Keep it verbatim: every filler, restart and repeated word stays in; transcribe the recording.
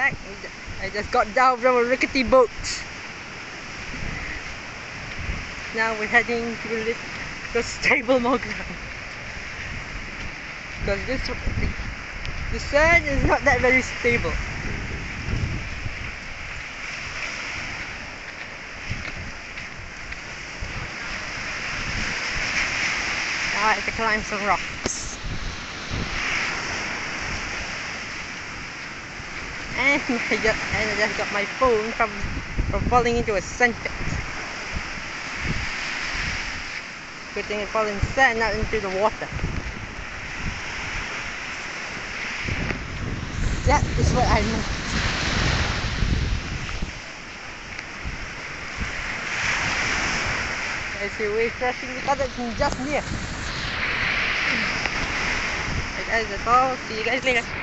back. I just got down from a rickety boat. Now we're heading to a little stable more ground. Because this the, the sand is not that very stable. Now I have to climb some rocks. And I just, and I just got my phone from, from falling into a sand pit. Good thing it fell in sand, not into the water. That is what I meant. I see a wave crashing because it's just near. Alright guys, that's all. See you guys later.